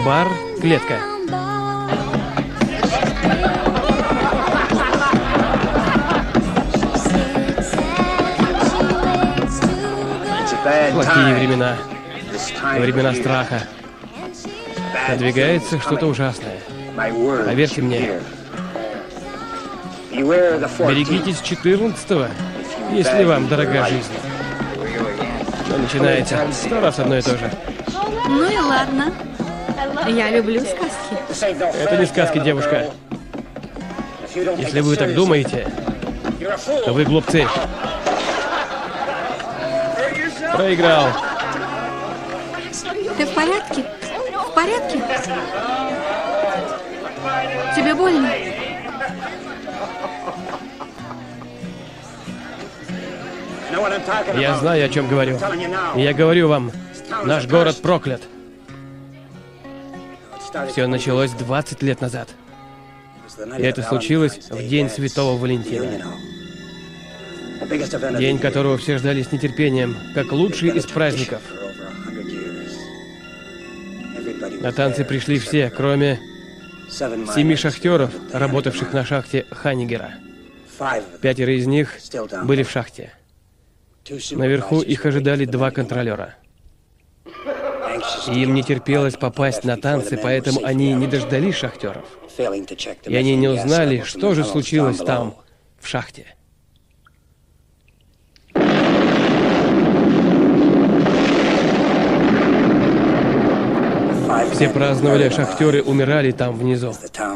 Бар, клетка. Плохие времена. Времена страха. Надвигается что-то ужасное. Поверьте мне. Берегитесь 14-го, если вам дорога жизнь. Что начинается? 100 раз одно и то же. Ну и ладно. Я люблю сказки. Это не сказки, девушка. Если вы так думаете, то вы глупцы. Проиграл. Ты в порядке? В порядке? Тебе больно? Я знаю, о чем говорю. И я говорю вам, наш город проклят. Все началось 20 лет назад. И это случилось в день Святого Валентина. День, которого все ждали с нетерпением, как лучший из праздников. На танцы пришли все, кроме 7 шахтеров, работавших на шахте Ханнигера. 5 из них были в шахте. Наверху их ожидали 2 контролера. Им не терпелось попасть на танцы, поэтому они не дождались шахтеров. И они не узнали, что же случилось там, в шахте. Все праздновали, а шахтеры умирали там внизу.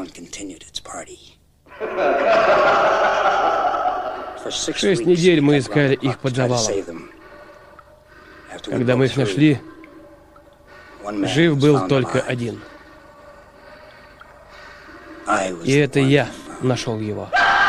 6 недель мы искали их под завалом. Когда мы их нашли, жив был только один. И это я нашел его.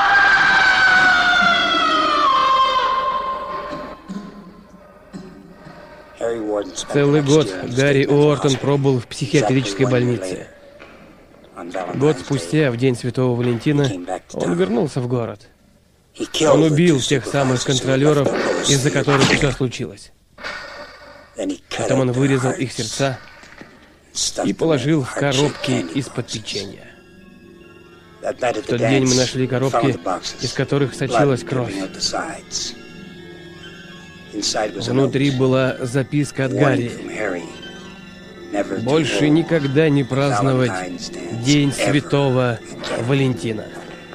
Целый год Гарри Уортон пробыл в психиатрической больнице. Год спустя, в день Святого Валентина, он вернулся в город. Он убил тех самых контролеров, из-за которых все случилось. Потом он вырезал их сердца и положил в коробки из-под печенья. В тот день мы нашли коробки, из которых сочилась кровь. Внутри была записка от Гарри. Больше никогда не праздновать День Святого Валентина.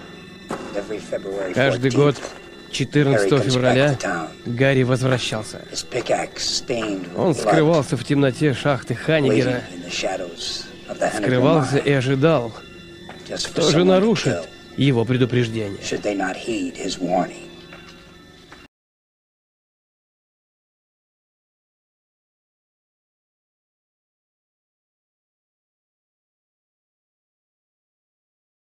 Каждый год, 14 февраля, Гарри возвращался. Он скрывался в темноте шахты Ханнигера. Скрывался и ожидал, кто же нарушит его предупреждение.